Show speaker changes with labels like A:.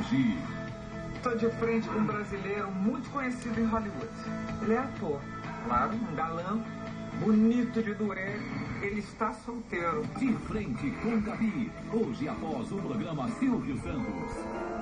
A: hoje.
B: Estou de frente com um brasileiro muito conhecido em Hollywood. Ele é ator, claro, um galã, bonito de duré. Ele está solteiro.
A: De frente com Gabi, hoje após o programa Silvio Santos.